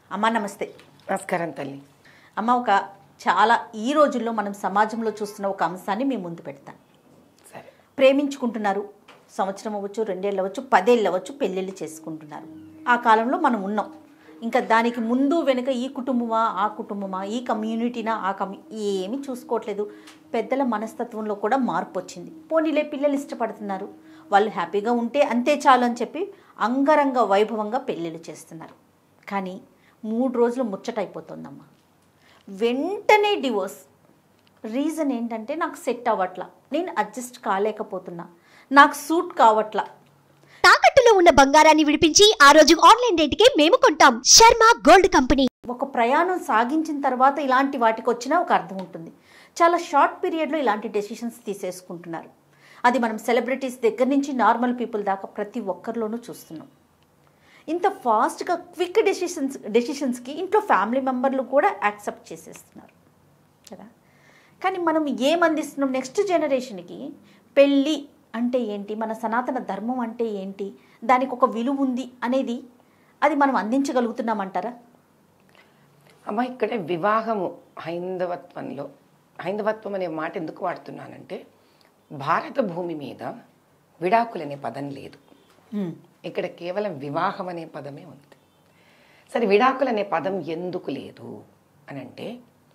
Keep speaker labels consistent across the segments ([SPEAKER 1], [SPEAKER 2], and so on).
[SPEAKER 1] అమ్మా నమస్తే.
[SPEAKER 2] నమస్కారం తల్లి.
[SPEAKER 1] అమ్మ, ఒక చాలా ఈ రోజుల్లో మనం సమాజంలో చూస్తున్న ఒక అంశాన్ని మీ ముందు పెడతాను.
[SPEAKER 2] సరే.
[SPEAKER 1] ప్రేమించుకుంటున్నారు, సంవత్సరం అవ్వచ్చు, 2 ఏళ్ళు అవ్వచ్చు, 10 ఏళ్ళు అవ్వచ్చు, పెళ్ళిళ్ళు చేసుకుంటున్నారు. ఆ కాలంలో మనం ఉన్నాం. ఇంకా దానికి ముందు వెనుక ఈ కుటుంబమా ఆ కుటుంబమా, ఈ కమ్యూనిటీనా ఆ ఏమీ చూసుకోవట్లేదు. పెద్దల మనస్తత్వంలో కూడా మార్పు వచ్చింది. పోనీలే, పిల్లలు ఇష్టపడుతున్నారు, వాళ్ళు హ్యాపీగా ఉంటే అంతే చాలు అని చెప్పి అంగరంగ వైభవంగా పెళ్ళిళ్ళు చేస్తున్నారు. కానీ 3 రోజులు ముచ్చటైపోతుందమ్మా, వెంటనే డివోర్స్. రీజన్ ఏంటంటే నాకు సెట్ అవ్వట్లా, నేను అడ్జస్ట్ కాలేకపోతున్నా, నాకు సూట్ కావట్లా.
[SPEAKER 3] తాకట్టులో ఉన్న బంగారాన్ని విడిపించి ఆ రోజు ఆన్లైన్ రేటుకే మేము కొంటాం. Sharma gold company.
[SPEAKER 1] ఒక ప్రయాణం సాగించిన తర్వాత ఇలాంటి వాటికి వచ్చినా ఒక అర్థం ఉంటుంది. చాలా షార్ట్ పీరియడ్లో ఇలాంటి డెసిషన్స్ తీసేసుకుంటున్నారు. అది మనం సెలబ్రిటీస్ దగ్గర నుంచి నార్మల్ పీపుల్ దాకా ప్రతి ఒక్కరిలోనూ చూస్తున్నాం. ఇంత ఫాస్ట్గా క్విక్ డెసిషన్స్కి ఇంట్లో ఫ్యామిలీ మెంబర్లు కూడా యాక్సెప్ట్ చేసేస్తున్నారు కదా. కానీ మనం ఏమందిస్తున్నాం నెక్స్ట్ జనరేషన్కి? పెళ్ళి అంటే ఏంటి, మన సనాతన ధర్మం అంటే ఏంటి, దానికి ఒక విలువ ఉంది అనేది అది మనం అందించగలుగుతున్నామంటారా?
[SPEAKER 2] అమ్మ, ఇక్కడే వివాహము హైందవత్వం అనే మాట ఎందుకు వాడుతున్నానంటే, భారత భూమి మీద విడాకులనే పదం లేదు. ఇక్కడ కేవలం వివాహం అనే పదమే ఉంది. సరే, విడాకులు అనే పదం ఎందుకు లేదు అని అంటే,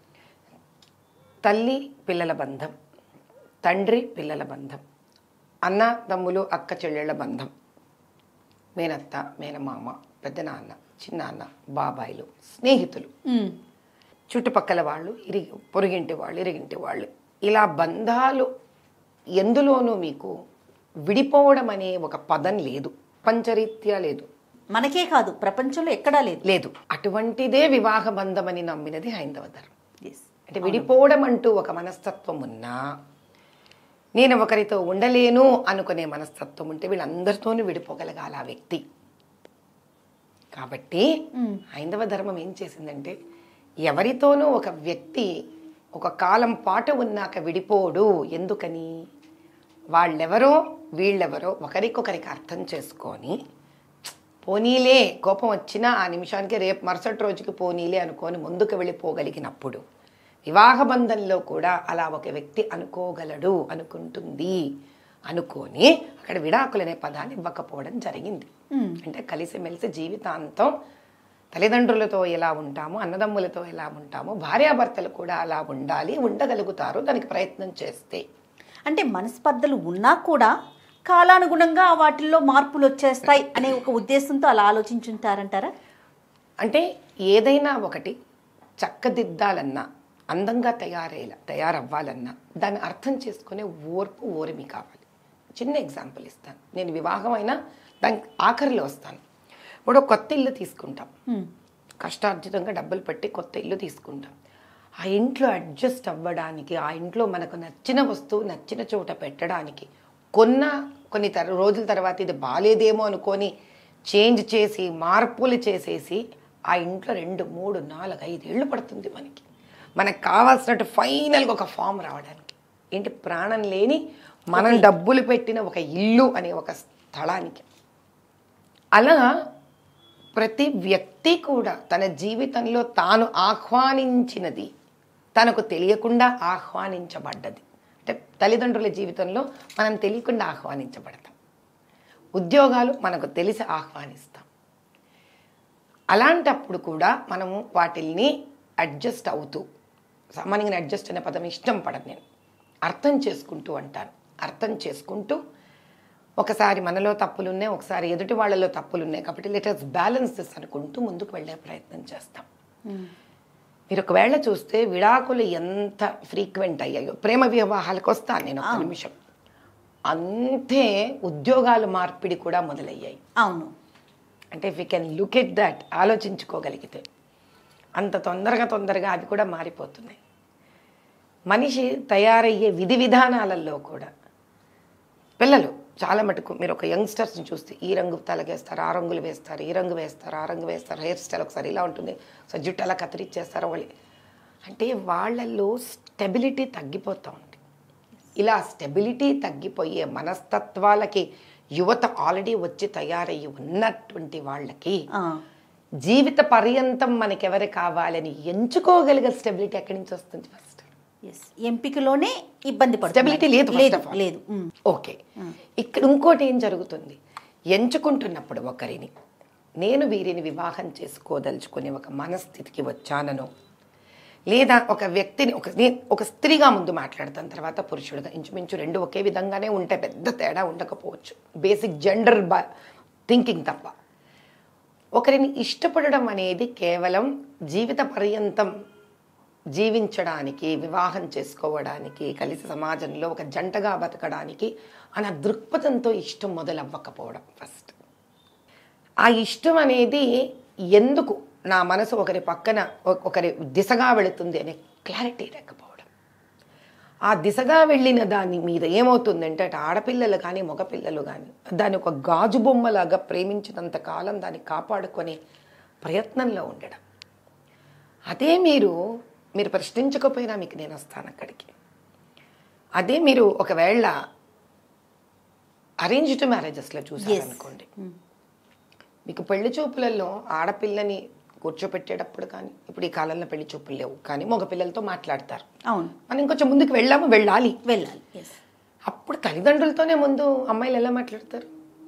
[SPEAKER 2] తల్లి పిల్లల బంధం, తండ్రి పిల్లల బంధం, అన్న తమ్ములు అక్క చెల్లెళ్ళ బంధం, మేనత్త మేనమామ పెద్దనాన్న చిన్నాన్న బాబాయిలు స్నేహితులు, చుట్టుపక్కల వాళ్ళు, పొరుగింటి వాళ్ళు ఇరిగింటి వాళ్ళు, ఇలా బంధాలు ఎందులోనూ మీకు విడిపోవడం అనే ఒక పదం లేదు. పంచరీత్యా లేదు.
[SPEAKER 1] మనకే కాదు, ప్రపంచంలో ఎక్కడా లేదు.
[SPEAKER 2] లేదు. అటువంటిదే వివాహ బంధం అని నమ్మినది హైందవ ధర్మం. అంటే విడిపోవడం అంటూ ఒక మనస్తత్వం ఉన్నా, నేను ఒకరితో ఉండలేను అనుకునే మనస్తత్వం ఉంటే వీళ్ళందరితోనూ విడిపోగలగాలి ఆ వ్యక్తి. కాబట్టి హైందవ ధర్మం ఏం చేసిందంటే, ఎవరితోనూ ఒక వ్యక్తి ఒక కాలం పాటు ఉన్నాక విడిపోడు. ఎందుకని? వాళ్ళెవరో వీళ్ళెవరో ఒకరికొకరికి అర్థం చేసుకొని, పోనీలే కోపం వచ్చినా ఆ నిమిషానికి రేపు మరుసటి రోజుకి పోనీలే అనుకొని ముందుకు వెళ్ళిపోగలిగినప్పుడు, వివాహ బంధంలో కూడా అలా ఒక వ్యక్తి అనుకోగలడు, అనుకుంటుంది అనుకొని అక్కడ విడాకులనే పదాన్ని ఇవ్వకపోవడం జరిగింది. అంటే కలిసిమెలిసి జీవితాంతం తల్లిదండ్రులతో ఎలా ఉంటామో, అన్నదమ్ములతో ఎలా ఉంటామో, భార్యాభర్తలు కూడా అలా ఉండాలి, ఉండగలుగుతారు దానికి ప్రయత్నం చేస్తే.
[SPEAKER 1] అంటే మనస్పర్ధలు ఉన్నా కూడా కాలానుగుణంగా వాటిల్లో మార్పులు వచ్చేస్తాయి అనే ఒక ఉద్దేశంతో అలా ఆలోచించుంటారంటారా?
[SPEAKER 2] అంటే ఏదైనా ఒకటి చక్కదిద్దాలన్నా, అందంగా తయారవ్వాలన్నా దాన్ని అర్థం చేసుకునే ఓర్పు ఓరిమి కావాలి. చిన్న ఎగ్జాంపుల్ ఇస్తాను. నేను వివాహం అయినా దానికి ఆఖరిలో వస్తాను. ఇప్పుడు కొత్త ఇల్లు తీసుకుంటాం, కష్టార్జితంగా డబ్బులు పెట్టి కొత్త ఇల్లు తీసుకుంటాం. ఆ ఇంట్లో అడ్జస్ట్ అవ్వడానికి, ఆ ఇంట్లో మనకు నచ్చిన వస్తువు నచ్చిన చోట పెట్టడానికి కొన్ని రోజుల తర్వాత ఇది బాలేదేమో అనుకొని చేంజ్ చేసి మార్పులు చేసేసి ఆ ఇంట్లో 2, 3, 4, 5 ఏళ్ళు పడుతుంది మనకు కావాల్సినట్టు ఫైనల్గా ఒక ఫామ్ రావడానికి. ఏంటి? ప్రాణం లేని మనం డబ్బులు పెట్టిన ఒక ఇల్లు అనే ఒక స్థలానికి. అలా ప్రతి వ్యక్తి కూడా తన జీవితంలో తాను ఆహ్వానించినది తనకు తెలియకుండా ఆహ్వానించబడ్డది. అంటే తల్లిదండ్రుల జీవితంలో మనం తెలియకుండా ఆహ్వానించబడతాం, ఉద్యోగాలు మనకు తెలిసి ఆహ్వానిస్తాం. అలాంటప్పుడు కూడా మనము వాటిల్ని అడ్జస్ట్ అవుతూ, సామాన్యంగా అడ్జస్ట్ అనే పదం ఇష్టం పడను నేను, అర్థం చేసుకుంటూ అంటాను. అర్థం చేసుకుంటూ, ఒకసారి మనలో తప్పులున్నాయి, ఒకసారి ఎదుటి వాళ్ళలో తప్పులున్నాయి, కాబట్టి లెటర్స్ బ్యాలెన్స్ దిస్ అనుకుంటూ ముందుకు వెళ్ళే ప్రయత్నం చేస్తాం. మీరు ఒకవేళ చూస్తే విడాకులు ఎంత ఫ్రీక్వెంట్ అయ్యాయో, ప్రేమ వివాహాలకు వస్తాను నేను ఒక నిమిషం, అంతే ఉద్యోగాలు మార్పిడి కూడా మొదలయ్యాయి.
[SPEAKER 1] అవును.
[SPEAKER 2] అంటే if you can look at that, ఆలోచించుకోగలిగితే అంత తొందరగా అవి కూడా మారిపోతున్నాయి. మనిషి తయారయ్యే విధి విధానాలలో కూడా పిల్లలు చాలా మటుకు, మీరు ఒక యంగ్స్టర్స్ని చూస్తే ఈ రంగు తలగేస్తారు, ఆ రంగులు వేస్తారు, ఈ రంగు వేస్తారు, ఆ రంగు వేస్తారు, హెయిర్ స్టైల్ ఒకసారి ఇలా ఉంటుంది, సో జుట్టు అలా కత్తిరిచ్చేస్తారు వాళ్ళు. అంటే వాళ్ళల్లో స్టెబిలిటీ తగ్గిపోతూ ఉంది. ఇలా స్టెబిలిటీ తగ్గిపోయే మనస్తత్వాలకి యువత ఆల్రెడీ వచ్చి తయారయ్యి ఉన్నటువంటి వాళ్ళకి జీవిత పర్యంతం మనకెవరు కావాలని ఎంచుకోగలిగే స్టెబిలిటీ ఎక్కడి నుంచి వస్తుంది ఫస్ట్?
[SPEAKER 1] ఎస్, ఎంపికలోనే ఇబ్బంది
[SPEAKER 2] స్టెబిలిటీ లేదు
[SPEAKER 1] లేదు.
[SPEAKER 2] ఓకే, ఇక్కడ ఇంకోటి ఏం జరుగుతుంది, ఎంచుకుంటున్నప్పుడు ఒకరిని నేను వీరిని వివాహం చేసుకోదలుచుకునే ఒక మనస్థితికి వచ్చానను, లేదా ఒక వ్యక్తిని ఒక స్త్రీగా ముందు మాట్లాడతాను, తర్వాత పురుషుడుగా, ఇంచుమించు రెండు ఒకే విధంగానే ఉంటే పెద్ద తేడా ఉండకపోవచ్చు, బేసిక్ జెండర్ థింకింగ్ తప్ప. ఒకరిని ఇష్టపడడం అనేది కేవలం జీవిత పర్యంతం జీవించడానికి, వివాహం చేసుకోవడానికి, కలిసి సమాజంలో ఒక జంటగా బతకడానికి అన్న దృక్పథంతో ఇష్టం మొదలవ్వకపోవడం ఫస్ట్. ఆ ఇష్టం అనేది ఎందుకు నా మనసు ఒకరి పక్కన ఒకరి దిశగా వెళుతుంది అనే క్లారిటీ లేకపోవడం. ఆ దిశగా వెళ్ళిన దాని మీద ఏమవుతుందంటే అటు ఆడపిల్లలు కానీ మగపిల్లలు కానీ దాన్ని ఒక గాజు బొమ్మలాగా ప్రేమించినంత కాలం దాన్ని కాపాడుకునే ప్రయత్నంలో ఉండడం. అదే మీరు ప్రశ్నించకపోయినా మీకు నేను వస్తాను అక్కడికి. అదే మీరు ఒకవేళ అరేంజ్డ్ మ్యారేజెస్లో చూసారనుకోండి, మీకు పెళ్లి చూపులలో ఆడపిల్లని కూర్చోపెట్టేటప్పుడు కానీ, ఇప్పుడు ఈ కాలంలో పెళ్లి చూపులు లేవు కానీ మగపిల్లలతో మాట్లాడతారు.
[SPEAKER 1] అవును,
[SPEAKER 2] మనం ఇంకొంచెం ముందుకు వెళ్ళాలి.
[SPEAKER 1] ఎస్.
[SPEAKER 2] అప్పుడు తల్లిదండ్రులతోనే ముందు అమ్మాయిలు ఎలా మాట్లాడతారు?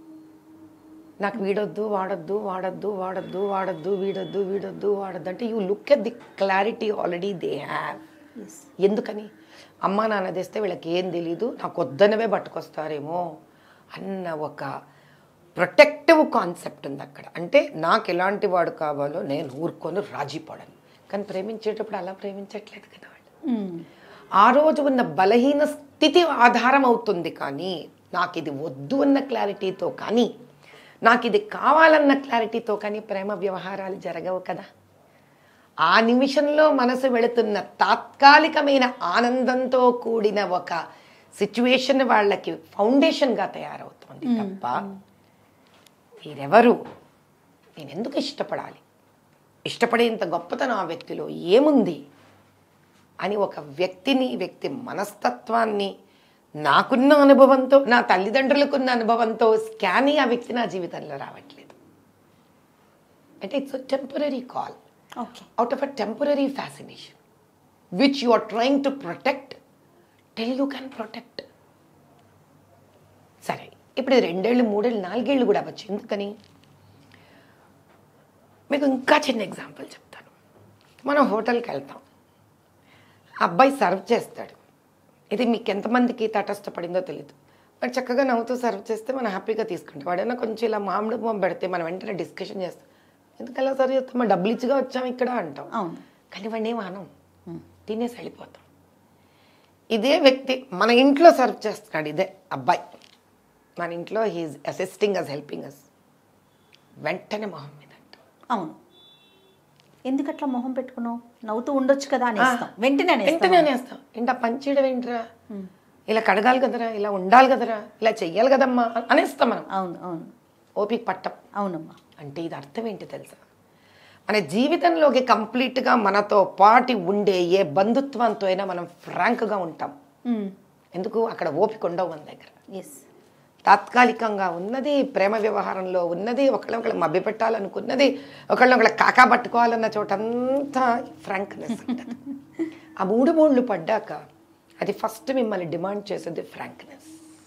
[SPEAKER 2] నాకు వీడొద్దు, వాడొద్దు, వాడొద్దు, వాడొద్దు, వాడొద్దు, వీడొద్దు అంటే you look at the clarity already they have. ఎందుకని? అమ్మా నాన్న తెస్తే వీళ్ళకి ఏం తెలీదు, నాకు వద్దనవే పట్టుకొస్తారేమో అన్న ఒక ప్రొటెక్టివ్ కాన్సెప్ట్ ఉంది అక్కడ. అంటే నాకు ఎలాంటి వాడు కావాలో నేను ఊరుకొని రాజీపడను. కానీ ప్రేమించేటప్పుడు అలా ప్రేమించట్లేదు కదా వాళ్ళు. ఆ రోజు ఉన్న బలహీన స్థితి ఆధారం అవుతుంది. కానీ నాకు ఇది వద్దు అన్న క్లారిటీతో కానీ, నాకు ఇది కావాలన్న క్లారిటీతో కానీ ప్రేమ వ్యవహారాలు జరగవు కదా. ఆ నిమిషంలో మనసు వెళుతున్న తాత్కాలికమైన ఆనందంతో కూడిన ఒక సిచ్యువేషన్ వాళ్ళకి ఫౌండేషన్గా తయారవుతుంది తప్ప మీరెవరు, నేను ఎందుకు ఇష్టపడాలి, ఇష్టపడేంత గొప్పతనం ఆ వ్యక్తిలో ఏముంది అని ఒక వ్యక్తి మనస్తత్వాన్ని నాకున్న అనుభవంతో, నా తల్లిదండ్రులకున్న అనుభవంతో స్కాన్ ఆ వ్యక్తి నా జీవితంలో రావట్లేదు. అంటే it's a temporary call out of a temporary fascination which you are trying to protect till you can protect. సరే, ఇప్పుడు 2 ఏళ్ళు 3 ఏళ్ళు 4 ఏళ్ళు కూడా అవ్వచ్చు. ఎందుకని? మీకు ఇంకా చిన్న ఎగ్జాంపుల్ చెప్తాను. మనం హోటల్కి వెళ్తాం, అబ్బాయి సర్వ్ చేస్తాడు. ఇది మీకు ఎంతమందికి తటస్థపడిందో తెలియదు. వాడు చక్కగా నవ్వుతూ సర్వ్ చేస్తే మనం హ్యాపీగా తీసుకుంటాం. వాడైనా కొంచెం ఇలా మామిడి బొమ్మ పెడితే మనం వెంటనే డిస్కషన్ చేస్తాం, ఎందుకలా సర్వ్ చేస్తాం, మనం డబ్బులు ఇచ్చిగా వచ్చాం ఇక్కడ అంటాం. కానీ వాడిని ఏం అనం, తినేసి వెళ్ళిపోతాం. ఇదే వ్యక్తి మన ఇంట్లో సర్వ్ చేస్తున్నాడు, ఇదే అబ్బాయి మన ఇంట్లో he is assisting us, helping us, వెంటనే మొహం మీద అంట.
[SPEAKER 1] అవును, ఎందుకట్లా మొహం పెట్టుకున్నావు, నవ్వుతూ ఉండొచ్చు కదా అని వెంటనే
[SPEAKER 2] అనేస్తాం. ఏంటా పంచేయడం ఏంట్రా, ఇలా కడగాలి కదరా, ఇలా ఉండాలి కదరా, ఇలా చెయ్యాలి కదమ్మా అనేస్తాం మనం.
[SPEAKER 1] అవును,
[SPEAKER 2] ఓపిక పట్టం.
[SPEAKER 1] అవునమ్మా.
[SPEAKER 2] అంటే ఇది అర్థం ఏంటి తెలుసా? మన జీవితంలోకి కంప్లీట్గా మనతో పాటు ఉండే ఏ బంధుత్వంతో అయినా మనం ఫ్రాంక్గా ఉంటాం. ఎందుకు? అక్కడ ఓపిక ఉండవు మన దగ్గర. తాత్కాలికంగా ఉన్నది, ప్రేమ వ్యవహారంలో ఉన్నది, ఒకళ్ళొకళ్ళు మభ్యపెట్టాలనుకున్నది, ఒకళ్ళొకళ్ళు కాకా పట్టుకోవాలన్న చోటంతా ఫ్రాంక్నెస్ ఉంటుంది. ఆ 3 మూళ్ళు పడ్డాక అది ఫస్ట్ మిమ్మల్ని డిమాండ్ చేసేది ఫ్రాంక్నెస్.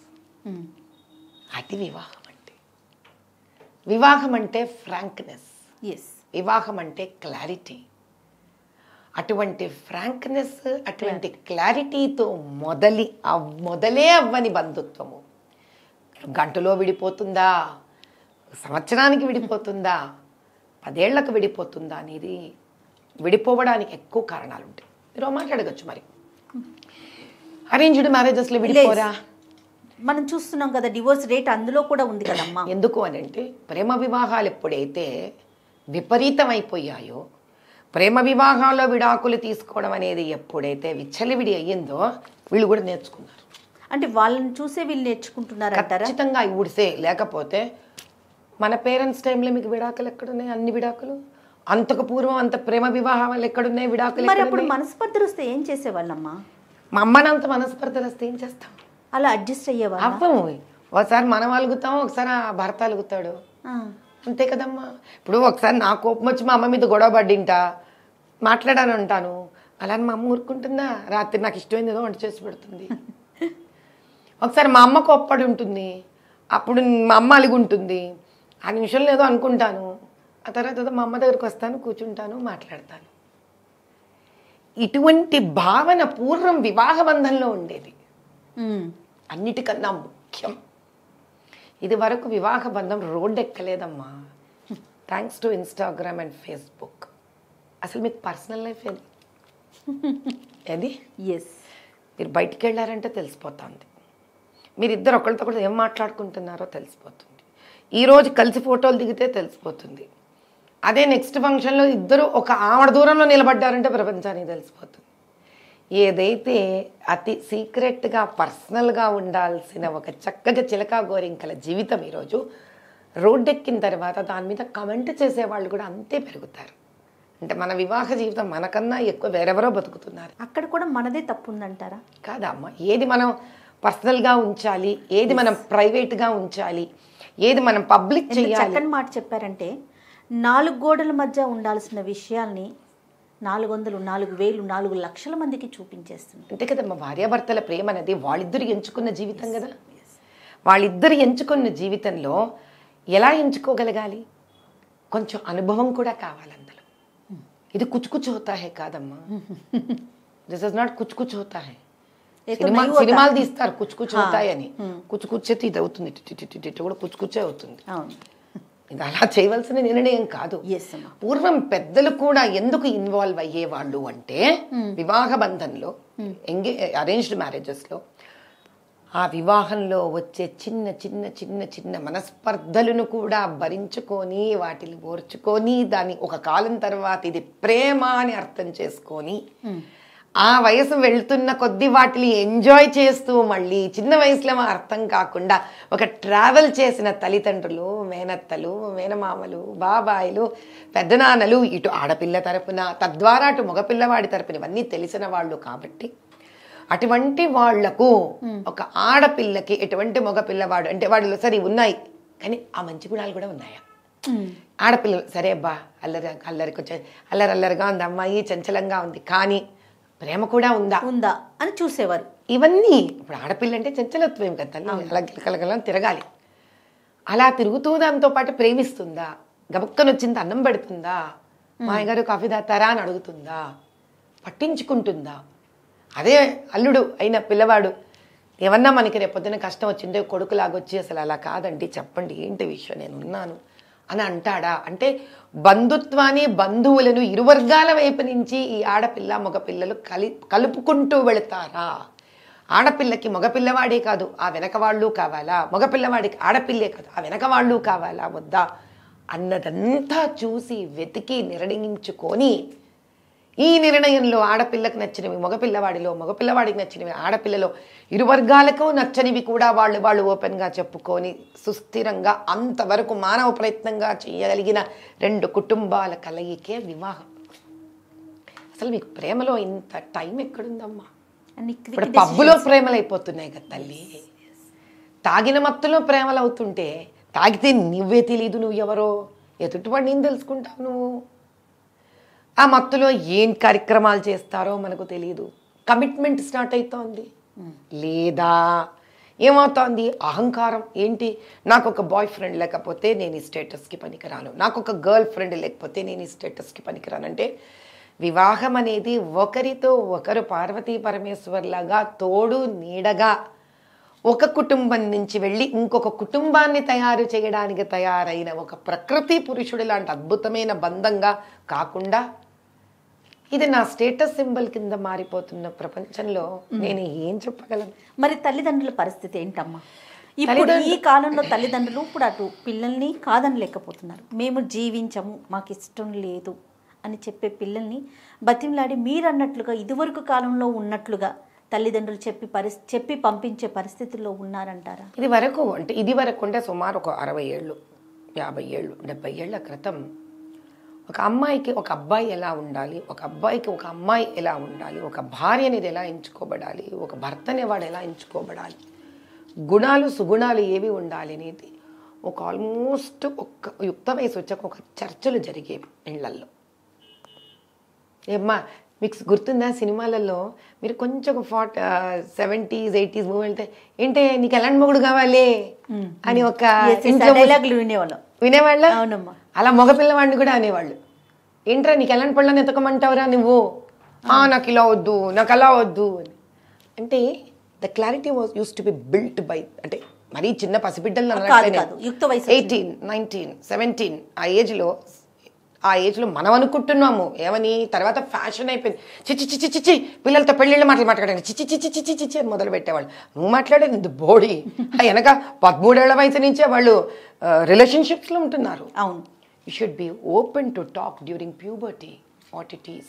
[SPEAKER 2] అది వివాహం అంటే. వివాహం అంటే ఫ్రాంక్నెస్, వివాహం అంటే క్లారిటీ. అటువంటి ఫ్రాంక్నెస్, అటువంటి క్లారిటీతో మొదలే అవ్వని బంధుత్వము గంటలో విడిపోతుందా, సంవత్సరానికి విడిపోతుందా, 10 ఏళ్లకు విడిపోతుందా అనేది విడిపోవడానికి ఎక్కువ కారణాలు ఉంటాయి. మీరు మాట్లాడగచ్చు. మరి అరేంజ్డ్ మ్యారేజెస్లో విడిపోరా?
[SPEAKER 1] మనం చూస్తున్నాం కదా, డివోర్స్ రేట్ అందులో కూడా ఉంది కదమ్మా.
[SPEAKER 2] ఎందుకు అని అంటే ప్రేమ వివాహాలు ఎప్పుడైతే విపరీతమైపోయాయో, ప్రేమ వివాహాల్లో విడాకులు తీసుకోవడం అనేది ఎప్పుడైతే విచ్చలవిడి అయ్యిందో వీళ్ళు కూడా నేర్చుకున్నారు.
[SPEAKER 1] అంటే వాళ్ళని చూసే వీళ్ళు నేర్చుకుంటున్నారు అంటారా?
[SPEAKER 2] ఖచ్చితంగా ఊడిసే. లేకపోతే మన పేరెంట్స్ టైంలో మీకు విడాకులు ఎక్కడున్నాయి? అన్ని విడాకులు. అంతకు పూర్వం అంత ప్రేమ వివాహాలు ఎక్కడున్నాయి? విడాకులు.
[SPEAKER 1] మరి అప్పుడు మనస్పర్ధలు వస్తే ఏం చేసేవాళ్ళమ్మా?
[SPEAKER 2] మా అమ్మని అంత మనస్పర్ధలు వస్తే ఏం చేస్తాం?
[SPEAKER 1] అలా అడ్జస్ట్ అయ్యేవాళ్ళు.
[SPEAKER 2] అవ్వము. ఒకసారి మనం అలుగుతాం, ఒకసారి ఆ భర్త అలుగుతాడు. అంతే కదమ్మా. ఇప్పుడు ఒకసారి నా కోపం వచ్చి మా అమ్మ మీద గొడవ పడ్డింటా, మాట్లాడాను అంటాను, అలా మా అమ్మ ఊరుకుంటుందా? రాత్రి నాకు ఇష్టమైంది ఏదో వంట చేసి పెడుతుంది. ఒకసారి మా అమ్మ కోప్పడి ఉంటుంది, అప్పుడు మా అమ్మ అలిగి ఉంటుంది, ఆ నిమిషంలో ఏదో అనుకుంటాను, ఆ తర్వాత ఏదో మా అమ్మ దగ్గరికి వస్తాను, కూర్చుంటాను, మాట్లాడతాను. ఇటువంటి భావన పూర్వం వివాహ బంధంలో ఉండేది. అన్నిటికన్నా ముఖ్యం. ఇది వరకు వివాహ బంధం రోడ్డు ఎక్కలేదమ్మా. Thanks to Instagram and Facebook. అసలు మీకు పర్సనల్ లైఫ్ ఏది? ఏది?
[SPEAKER 1] ఎస్.
[SPEAKER 2] మీరు బయటికి వెళ్ళారంటే తెలిసిపోతుంది. మీరిద్దరు ఒకరితో ఏం మాట్లాడుకుంటున్నారో తెలిసిపోతుంది. ఈరోజు కలిసి ఫోటోలు దిగితే తెలిసిపోతుంది. అదే నెక్స్ట్ ఫంక్షన్లో ఇద్దరు ఒక ఆవిడ దూరంలో నిలబడ్డారంటే ప్రపంచానికి తెలిసిపోతుంది. ఏదైతే అతి సీక్రెట్గా పర్సనల్గా ఉండాల్సిన ఒక చక్కగా చిలకా గోరింకల జీవితం ఈరోజు రోడ్డెక్కిన తర్వాత దాని మీద కమెంట్ చేసేవాళ్ళు కూడా అంతే పెరుగుతారు. అంటే మన వివాహ జీవితం మనకన్నా ఎక్కువ వేరెవరో బతుకుతున్నారు.
[SPEAKER 1] అక్కడ కూడా మనదే తప్పు ఉందంటారా?
[SPEAKER 2] కాదా అమ్మ, ఏది మనం పర్సనల్గా ఉంచాలి, ఏది మనం ప్రైవేట్గా ఉంచాలి, ఏది మనం పబ్లిక్ చేయాలి.
[SPEAKER 1] చక్కని మాట చెప్పారంటే 4 గోడల మధ్య ఉండాల్సిన విషయాల్ని 400, 4000, 4 లక్షల మందికి చూపించేస్తుంది.
[SPEAKER 2] అంతే కదమ్మా. భార్యాభర్తల ప్రేమ అనేది వాళ్ళిద్దరు ఎంచుకున్న జీవితం కదా. వాళ్ళిద్దరు ఎంచుకున్న జీవితంలో ఎలా ఎంచుకోగలగాలి? కొంచెం అనుభవం కూడా కావాలి అందులో. ఇది కుచ్ హోతా హై కాదమ్మా. దిస్ ఇస్ నాట్ కుచ్ హోతా హై. సినిమాలు తీస్తారు కుచ్ హోతాయని. కుచ్ ఇది అవుతుంది, ఇటు కూడా కుచ్చే అవుతుంది. ఇది అలా చేయవలసిన నిర్ణయం కాదు. పూర్వం పెద్దలు కూడా ఎందుకు ఇన్వాల్వ్ అయ్యేవాళ్ళు అంటే వివాహ బంధంలో, అరేంజ్డ్ మ్యారేజెస్లో ఆ వివాహంలో వచ్చే చిన్న చిన్న చిన్న చిన్న మనస్పర్ధలను కూడా భరించుకొని వాటిని ఓర్చుకొని దాన్ని ఒక కాలం తర్వాత ఇది ప్రేమ అని అర్థం చేసుకొని ఆ వయసు వెళ్తున్న కొద్ది వాటిని ఎంజాయ్ చేస్తూ మళ్ళీ చిన్న వయసులో అర్థం కాకుండా ఒక ట్రావెల్ చేసిన తల్లిదండ్రులు, మేనత్తలు, మేనమామలు, బాబాయిలు, పెద్దనాన్నలు, ఇటు ఆడపిల్ల తరపున తద్వారా అటు మగపిల్లవాడి తరపున ఇవన్నీ తెలిసిన వాళ్ళు కాబట్టి అటువంటి వాళ్లకు ఒక ఆడపిల్లకి ఎటువంటి మగపిల్లవాడు అంటే వాడిలో సరే ఉన్నాయి కానీ ఆ మంచి గుణాలు కూడా ఉన్నాయా? ఆడపిల్లలు సరే అబ్బా అల్లరి కొంచెం అల్లరిగా ఉంది, అమ్మాయి చంచలంగా ఉంది, కానీ ప్రేమ కూడా ఉందా
[SPEAKER 1] అని చూసేవారు.
[SPEAKER 2] ఇవన్నీ ఇప్పుడు ఆడపిల్ల అంటే చంచలత్వం కదా తల్లి, అలా గిలకలగల తిరగాలి. అలా తిరుగుతూ దాంతో పాటు ప్రేమిస్తుందా, గబక్కనొచ్చింది అన్నం పెడుతుందా, మాయగారు కాఫీ తాతారా అని అడుగుతుందా, పట్టించుకుంటుందా? అదే అల్లుడు అయిన పిల్లవాడు ఏమన్నా మనకి రేపొద్దున కష్టం వచ్చిందే కొడుకులాగొచ్చి అసలు అలా కాదండి చెప్పండి ఏంటి విషయం నేను ఉన్నాను అని అంటాడా? అంటే బంధుత్వాన్ని, బంధువులను ఇరు వర్గాల వైపు నుంచి ఈ ఆడపిల్ల మగపిల్లలు కలుపుకుంటూ వెళతారా? ఆడపిల్లకి మగపిల్లవాడే కాదు ఆ వెనక వాళ్ళు కావాలా, మగపిల్లవాడికి ఆడపిల్లే కాదు ఆ వెనక వాళ్ళు కావాలా వద్దా అన్నదంతా చూసి వెతికి నిర్ణయించుకొని ఈ నిర్ణయంలో ఆడపిల్లకు నచ్చినవి మగపిల్లవాడిలో, మగపిల్లవాడికి నచ్చినవి ఆడపిల్లలో, ఇరు వర్గాలకు నచ్చనివి కూడా వాళ్ళు ఓపెన్గా చెప్పుకొని సుస్థిరంగా అంతవరకు మానవ ప్రయత్నంగా చేయగలిగిన 2 కుటుంబాల కలయికే వివాహం. అసలు మీకు ప్రేమలో ఇంత టైం ఎక్కడుందమ్మా? ఇప్పుడు పబ్బులో ప్రేమలు అయిపోతున్నాయి కదా తల్లి. తాగిన మత్తులో ప్రేమలు అవుతుంటే తాగితే నువ్వే తెలీదు నువ్వు ఎవరో, ఎదుటివాడిని ఏం తెలుసుకుంటావు నువ్వు? ఆ మత్తులో ఏం కార్యక్రమాలు చేస్తారో మనకు తెలియదు. కమిట్మెంట్ స్టార్ట్ అవుతోంది లేదా ఏమవుతోంది? అహంకారం. ఏంటి, నాకు ఒక బాయ్ ఫ్రెండ్ లేకపోతే నేను ఈ స్టేటస్కి పనికిరాను, నాకు ఒక గర్ల్ ఫ్రెండ్ లేకపోతే నేను ఈ స్టేటస్కి పనికిరాను. అంటే వివాహం అనేది ఒకరితో ఒకరు పార్వతీ పరమేశ్వర్లాగా తోడు నీడగా ఒక కుటుంబం నుంచి వెళ్ళి ఇంకొక కుటుంబాన్ని తయారు చేయడానికి తయారైన ఒక ప్రకృతి పురుషుడు లాంటి అద్భుతమైన బంధంగా కాకుండా ఇది నా స్టేటస్ సింబల్ కింద మారిపోతున్న ప్రపంచంలో నేను ఏం చెప్పగలను?
[SPEAKER 1] మరి తల్లిదండ్రుల పరిస్థితి ఏంటమ్మా? ఇప్పుడు ఈ కాలంలో తల్లిదండ్రులు ఇప్పుడు అటు పిల్లల్ని కాదని లేకపోతున్నారు. మేము జీవించము, మాకు ఇష్టం లేదు అని చెప్పే పిల్లల్ని బతిమలాడి మీరు అన్నట్లుగా ఇదివరకు కాలంలో ఉన్నట్లుగా తల్లిదండ్రులు చెప్పి పంపించే పరిస్థితుల్లో ఉన్నారంటారా?
[SPEAKER 2] ఇది వరకు అంటే సుమారు ఒక 60 ఏళ్ళు, 50 ఏళ్ళు, 70 ఏళ్ల క్రితం ఒక అమ్మాయికి ఒక అబ్బాయి ఎలా ఉండాలి, ఒక అబ్బాయికి ఒక అమ్మాయి ఎలా ఉండాలి, ఒక భార్య అనేది ఎలా ఎంచుకోబడాలి, ఒక భర్త అనేవాడు ఎలా ఎంచుకోబడాలి, గుణాలు సుగుణాలు ఏవి ఉండాలి అనేది ఒక ఆల్మోస్ట్ ఒక యుక్త వయసు వచ్చాక ఒక చర్చలు జరిగేవి ఇళ్లల్లో. ఏమ్మా మీకు గుర్తుందా సినిమాలలో మీరు కొంచెం 70s 80s మూవీ వెళ్తే ఏంటే నీకు ఎలాంటి మొగుడు కావాలి అని ఒక
[SPEAKER 1] డైలాగులు
[SPEAKER 2] వినేవాళ్ళ.
[SPEAKER 1] అవునమ్మా.
[SPEAKER 2] అలా మగపిల్లవాడిని కూడా అనేవాళ్ళు, ఏంట్రా నీకు ఎలాంటి పళ్ళని ఎతకమంటావురా నువ్వు, నాకు ఇలా వద్దు నాకు అలా వద్దు అని. అంటే the clarity was used to be built by, అంటే మరీ చిన్న పసిబిడ్డలు 18, 19, 17 ఆ ఏజ్లో మనం అనుకుంటున్నాము ఏమని, తర్వాత ఫ్యాషన్ అయిపోయింది. చిచ్చి చిచ్చి చిచ్చి పిల్లలతో పెళ్ళిళ్ళు మాట్లాడండి, చిచ్చి చిచ్చి చిచ్చి చిచ్చి అని మొదలు పెట్టేవాళ్ళు. నువ్వు మాట్లాడేది బోడీ వెనక 13 ఏళ్ల వయసు నుంచే వాళ్ళు రిలేషన్షిప్స్లో ఉంటున్నారు.
[SPEAKER 1] అవును.
[SPEAKER 2] You should be open to talk during puberty what it is.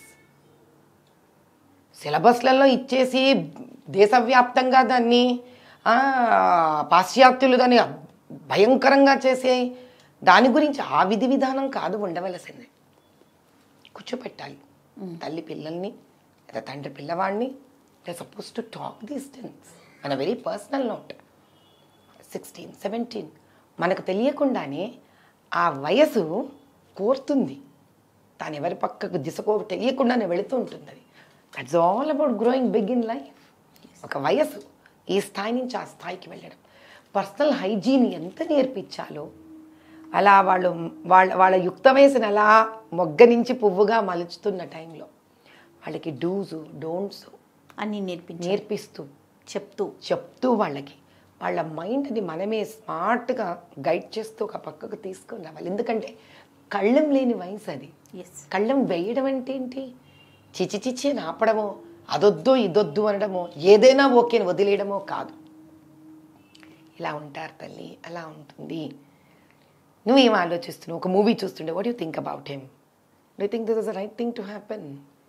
[SPEAKER 2] సిలబస్లలో ఇచ్చేసి దేశవ్యాప్తంగా దాన్ని పాశ్చాత్యులు దాన్ని భయంకరంగా చేసే దాని గురించి ఆ విధి విధానం కాదు ఉండవలసింది. కూర్చోపెట్టాలి తల్లి పిల్లల్ని లేదా తండ్రి పిల్లవాడిని. They suppose to talk these things on a very personal note. 16, 17 మనకు తెలియకుండానే ఆ వయసు కోరుతుంది, తాను ఎవరి పక్కకు దిశకో తెలియకుండానే వెళుతూ ఉంటుంది. అది that's all about growing big in life. ఒక వయసు ఈ స్థాయి నుంచి ఆ స్థాయికి వెళ్ళడం. పర్సనల్ హైజీన్ ఎంత నేర్పించాలో అలా వాళ్ళ యుక్త వయసుని అలా మొగ్గ నుంచి పువ్వుగా మలుచుతున్న టైంలో వాళ్ళకి డూస్ డోంట్స్
[SPEAKER 1] అన్నీ
[SPEAKER 2] నేర్పిస్తూ చెప్తూ వాళ్ళ మైండ్ని మనమే స్మార్ట్గా గైడ్ చేస్తూ ఒక పక్కకు తీసుకొని రావాలి. ఎందుకంటే కళ్ళం లేని వయసు అది. కళ్ళం వేయడం అంటే ఏంటి, చిచి చిచి అని ఆపడమో, అదొద్దు ఇదొద్దు అనడమో, ఏదైనా ఓకే అని వదిలేయడమో కాదు. ఇలా ఉంటారు తల్లి, అలా ఉంటుంది. నువ్వేం ఆలోచిస్తున్నావు? ఒక మూవీ చూస్తుండే, what you think about him, do you think this is the right thing to happen?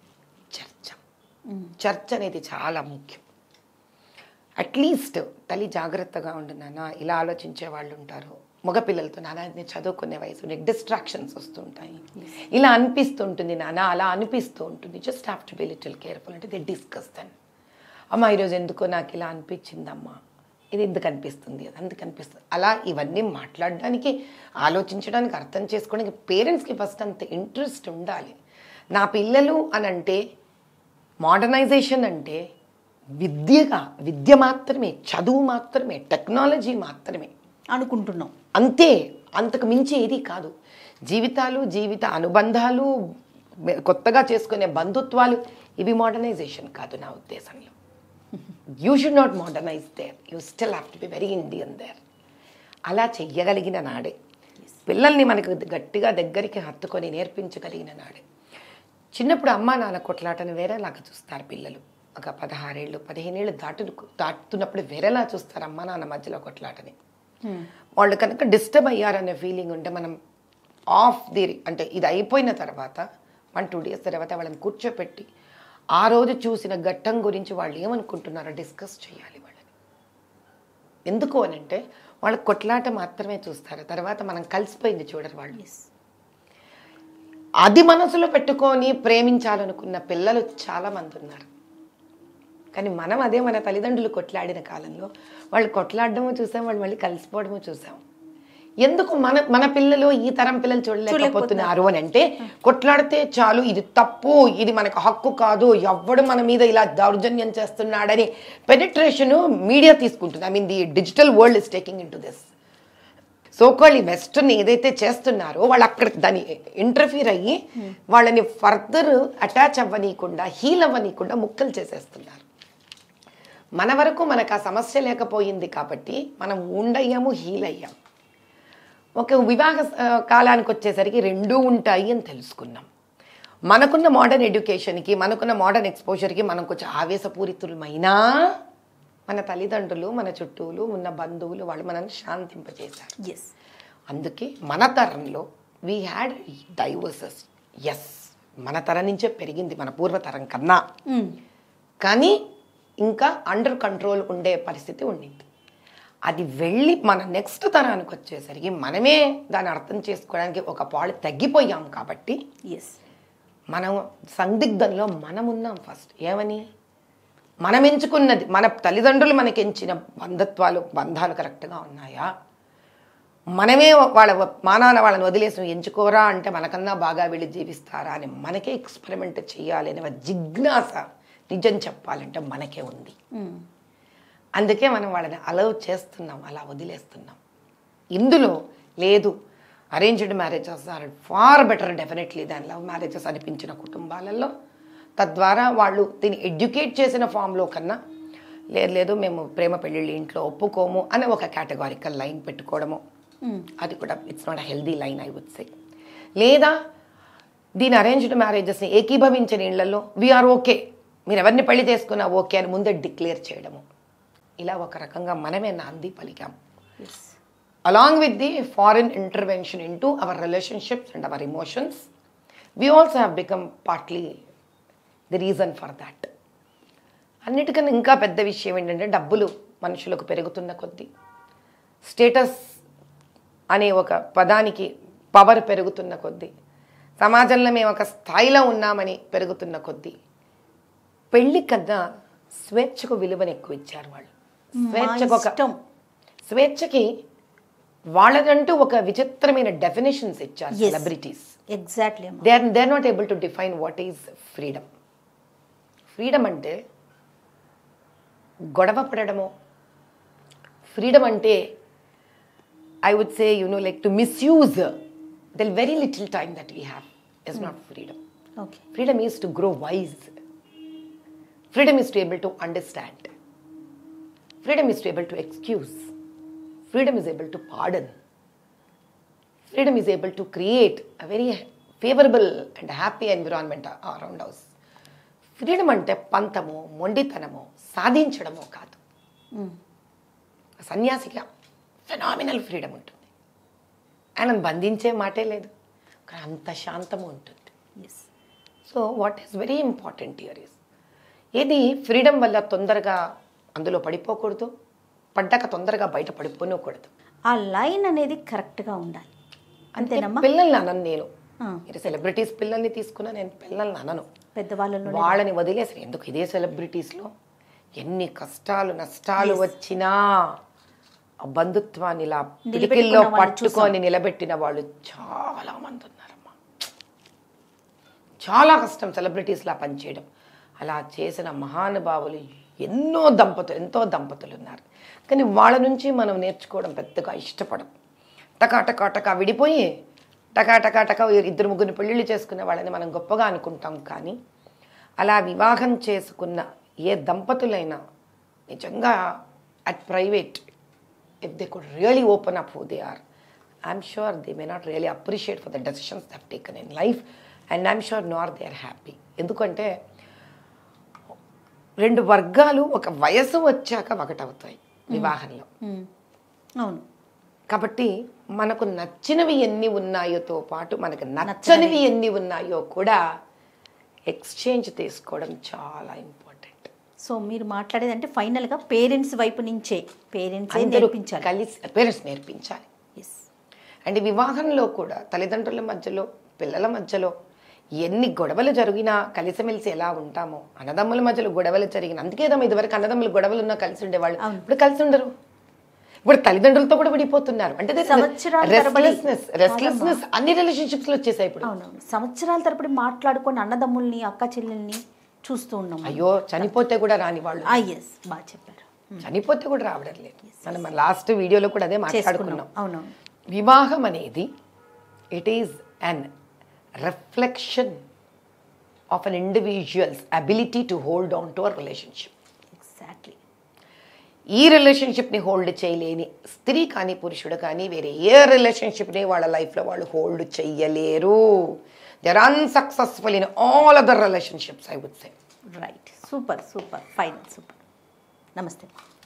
[SPEAKER 2] చర్చ అనేది చాలా ముఖ్యం. అట్లీస్ట్ తల్లి జాగ్రత్తగా ఉండు నాన్న, ఇలా ఆలోచించే వాళ్ళు ఉంటారు. మగపిల్లలతో నాన్న నేను చదువుకునే వయసు, నీకు డిస్ట్రాక్షన్స్ వస్తుంటాయి, ఇలా అనిపిస్తుంటుంది నాన్న, అలా అనిపిస్తూ ఉంటుంది, just have to be little careful. అంటే దే డిస్కస్ దెన్. అమ్మ ఈరోజు ఎందుకో నాకు ఇలా అనిపించిందమ్మా, ఇది ఎందుకు అనిపిస్తుంది, అది అందుకు అనిపిస్తుంది. అలా ఇవన్నీ మాట్లాడడానికి, ఆలోచించడానికి, అర్థం చేసుకోవడానికి పేరెంట్స్కి ఫస్ట్ అంత ఇంట్రెస్ట్ ఉండాలి. నా పిల్లలు అని అంటే మోడర్నైజేషన్ అంటే విద్య మాత్రమే, చదువు మాత్రమే, టెక్నాలజీ మాత్రమే
[SPEAKER 1] అనుకుంటున్నాం
[SPEAKER 2] అంతే. అంతకు మించి ఏది కాదు. జీవితాలు, జీవిత అనుబంధాలు, కొత్తగా చేసుకునే బంధుత్వాలు, ఇవి మోడర్నైజేషన్ కాదు నా ఉద్దేశంలో. You should not modernise there, you still have to be very Indian there. అలా చెయ్యగలిగిన నాడే, పిల్లల్ని మనకు గట్టిగా దగ్గరికి హత్తుకొని నేర్పించగలిగిన నాడే. చిన్నప్పుడు అమ్మా నాన్న కొట్లాటను వేరేలాగా చూస్తారు పిల్లలు. ఒక 16 ఏళ్ళు 15 ఏళ్ళు దాటుతున్నప్పుడు వేరేలా చూస్తారు అమ్మా నాన్న మధ్యలో కొట్లాటని. వాళ్ళు కనుక డిస్టర్బ్ అయ్యారనే ఫీలింగ్ ఉంటే మనం అంటే ఇది అయిపోయిన తర్వాత 1-2 days తర్వాత వాళ్ళని కూర్చోపెట్టి ఆ రోజు చూసిన ఘట్టం గురించి వాళ్ళు ఏమనుకుంటున్నారో డిస్కస్ చేయాలి వాళ్ళని. ఎందుకు అని అంటే వాళ్ళకి కొట్లాట మాత్రమే చూస్తారు, తర్వాత మనం కలిసిపోయింది చూడరు వాళ్ళు. అది మనసులో పెట్టుకొని ప్రేమించాలనుకున్న పిల్లలు చాలామంది ఉన్నారు. కానీ మనం అదే మన తల్లిదండ్రులు కొట్లాడిన కాలంలో వాళ్ళు కొట్లాడడమో చూసాం, వాళ్ళు మళ్ళీ కలిసిపోవడమో చూసాం. ఎందుకు మన పిల్లలు ఈ తరం పిల్లలు చూడలేకపోతున్నారు అని అంటే, కొట్లాడితే చాలు ఇది తప్పు, ఇది మనకు హక్కు కాదు, ఎవ్వడు మన మీద ఇలా దౌర్జన్యం చేస్తున్నాడని పెనిట్రేషన్ మీడియా తీసుకుంటుంది. I mean the digital world is taking into this. So called western ఏదైతే చేస్తున్నారో వాళ్ళు అక్కడ దాన్ని ఇంటర్ఫీర్ అయ్యి వాళ్ళని ఫర్దర్ అటాచ్ అవ్వనీయకుండా, హీల్ అవ్వనీయకుండా ముక్కలు చేసేస్తున్నారు. మన వరకు మనకు ఆ సమస్య లేకపోయింది కాబట్టి మనం ఉండయ్యాము, హీల్ అయ్యాం. ఒక వివాహ కాలానికి వచ్చేసరికి రెండూ ఉంటాయి అని తెలుసుకున్నాం. మనకున్న మోడర్న్ ఎడ్యుకేషన్కి, మనకున్న మోడర్న్ ఎక్స్పోజర్కి మనం కొంచెం ఆవేశపూరితులమైనా మన తల్లిదండ్రులు, మన చుట్టూలు ఉన్న బంధువులు వాళ్ళు మనల్ని శాంతింపజేశారు. అందుకే మన తరంలో వీ హ్యాడ్ డైవర్సెస్. మన తరం నుంచే పెరిగింది, మన పూర్వతరం కన్నా. కానీ ఇంకా అండర్ కంట్రోల్ ఉండే పరిస్థితి ఉండింది. అది వెళ్ళి మన నెక్స్ట్ తరానికి వచ్చేసరికి మనమే దాన్ని అర్థం చేసుకోవడానికి ఒక పాలు తగ్గిపోయాం. కాబట్టి మనం సందిగ్ధంలో మనం ఉన్నాం. ఫస్ట్ ఏమని మనం ఎంచుకున్నది, మన తల్లిదండ్రులు మనకి ఎంచిన బంధాలు కరెక్ట్గా ఉన్నాయా, మనమే వాళ్ళ మానాన వాళ్ళని వదిలేసి ఎంచుకోరా అంటే మనకన్నా బాగా వీళ్ళు జీవిస్తారా అని మనకే ఎక్స్పెరిమెంట్ చేయాలి అనే జిజ్ఞాస నిజం చెప్పాలంటే మనకే ఉంది. అందుకే మనం వాళ్ళని అలౌ చేస్తున్నాం, అలా వదిలేస్తున్నాం. ఇందులో లేదు arranged marriages are far better definitely than love marriages అనిపించిన కుటుంబాలలో, తద్వారా వాళ్ళు దీన్ని ఎడ్యుకేట్ చేసిన ఫామ్లో కన్నా లేదు మేము ప్రేమ పెళ్ళిళ్ళు ఇంట్లో ఒప్పుకోము అని ఒక కేటగారికల్ లైన్ పెట్టుకోవడము, అది కూడా it's not a healthy line I would say. లేదా దీని అరేంజ్డ్ మ్యారేజెస్ని ఏకీభవించిన ఇళ్లలో వీఆర్ ఓకే, మీరు ఎవరిని పెళ్లి చేసుకున్నా ఓకే అని ముందే డిక్లేర్ చేయడము, ఇలా ఒక రకంగా మనమే నాంది పలికాం. Along with the foreign intervention into our relationships and our emotions, we also have become partly the reason for that. అన్నిటికన్నా ఇంకా పెద్ద విషయం ఏంటంటే డబ్బులు మనుషులకు పెరుగుతున్న కొద్దీ, స్టేటస్ అనే ఒక పదానికి పవర్ పెరుగుతున్న కొద్దీ, సమాజంలో మేము ఒక స్థాయిలో ఉన్నామని పెరుగుతున్న కొద్దీ పెళ్లి కన్నా స్వేచ్ఛకు విలువను ఎక్కువ ఇచ్చారు వాళ్ళు. స్వేచ్ఛకి వాళ్ళకంటూ ఒక విచిత్రమైన డెఫినేషన్స్ ఇచ్చారు celebrities.
[SPEAKER 1] Exactly.
[SPEAKER 2] They are not able to define what is freedom. Freedom అంటే గొడవ పడడము, ఫ్రీడమ్ అంటే I would say like to misuse the very little time that we have is not freedom. Freedom is to grow wise. Freedom is to able to understand. Freedom is to able to excuse. Freedom is able to pardon. Freedom is able to create a very favorable and happy environment around us. Freedom అంటే పంతము, మొండితనము, సాధించడము కాదు. సన్యాసిగా phenomenal freedom ఉంటుంది. ఆయన బంధించే మాటే లేదు, కానీ అంత శాంతము ఉంటుంది. So what is very important here is, ఏది ఫ్రీడమ్ వల్ల తొందరగా అందులో పడిపోకూడదు, పడ్డాక తొందరగా బయట పడిపోనకూడదు.
[SPEAKER 1] ఆ లైన్ అనేది కరెక్ట్గా ఉండాలి, అంతేనమ్మా.
[SPEAKER 2] పిల్లల్ని అనను నేను, మీరు సెలబ్రిటీస్ పిల్లల్ని తీసుకున్నా నేను పిల్లల్ని అనను,
[SPEAKER 1] పెద్దవాళ్ళను
[SPEAKER 2] వాళ్ళని వదిలేసి. ఎందుకు ఇదే సెలబ్రిటీస్లో ఎన్ని కష్టాలు నష్టాలు వచ్చినా ఆ బంధుత్వాన్ని ఇలా పిడికిల్లో పట్టుకొని నిలబెట్టిన వాళ్ళు చాలా మంది ఉన్నారమ్మా. చాలా కష్టం సెలబ్రిటీస్లా పనిచేయడం. అలా చేసిన మహానుభావులు ఎంతో దంపతులు ఉన్నారు. కానీ వాళ్ళ నుంచి మనం నేర్చుకోవడం పెద్దగా ఇష్టపడం. టకా విడిపోయి టకా ఇద్దరు ముగ్గురు పెళ్ళిళ్ళు చేసుకునే వాళ్ళని మనం గొప్పగా అనుకుంటాం. కానీ అలా వివాహం చేసుకున్న ఏ దంపతులైనా నిజంగా at private, if they could really open up who they are, I'm sure they may not really appreciate for the decisions they have taken in life, and I'm sure nor they are happy. ఎందుకంటే రెండు వర్గాలు ఒక వయసు వచ్చాక ఒకటవుతాయి వివాహంలో.
[SPEAKER 1] అవును.
[SPEAKER 2] కాబట్టి మనకు నచ్చినవి ఎన్ని ఉన్నాయోతో పాటు మనకు నచ్చనివి ఎన్ని ఉన్నాయో కూడా ఎక్స్చేంజ్ తీసుకోవడం చాలా ఇంపార్టెంట్.
[SPEAKER 1] సో మీరు మాట్లాడేది అంటే ఫైనల్గా పేరెంట్స్ వైపు నుంచే, పేరెంట్స్ నేర్పించాలి,
[SPEAKER 2] కలిసి పేరెంట్స్ నేర్పించాలి. అండ్ వివాహంలో కూడా తల్లిదండ్రుల మధ్యలో పిల్లల మధ్యలో ఎన్ని గొడవలు జరిగినా కలిసిమెలిసి ఎలా ఉంటామో, అన్నదమ్ముల మధ్యలో గొడవలు జరిగిన, అందుకేదమ్మా ఇదివరకు అన్నదమ్ములు గొడవలు ఉన్నా కలిసి ఉండేవాళ్ళు, ఇప్పుడు కలిసి ఉండరు. ఇప్పుడు తల్లిదండ్రులతో కూడా విడిపోతున్నారు. అంటే రెస్ట్లెస్నెస్ అన్ని రిలేషన్షిప్స్ లో వచ్చేసాయి ఇప్పుడు.
[SPEAKER 1] సంవత్సరాల తరబడి మాట్లాడుకొని అన్నదమ్ముల్ని అక్క చెల్లెల్ని చూస్తూ ఉన్నాం.
[SPEAKER 2] అయ్యో చనిపోతే కూడా రాని వాళ్ళు.
[SPEAKER 1] బాగా చెప్పారు.
[SPEAKER 2] చనిపోతే కూడా రావడం లేదు. మనం లాస్ట్ వీడియోలో కూడా అదే మాట్లాడుకున్నాం.
[SPEAKER 1] అవునవును.
[SPEAKER 2] వివాహం అనేది it is an reflection of an individual's ability to hold on to a relationship.
[SPEAKER 1] Exactly.
[SPEAKER 2] ఈ రిలేషన్షిప్ని హోల్డ్ చేయలేని స్త్రీ కానీ పురుషుడు కానీ వేరే ఏ రిలేషన్షిప్ని వాళ్ళ లైఫ్లో వాళ్ళు హోల్డ్ చెయ్యలేరు. They are unsuccessful in all other relationships I would say.
[SPEAKER 1] Right. Super fine. నమస్తే.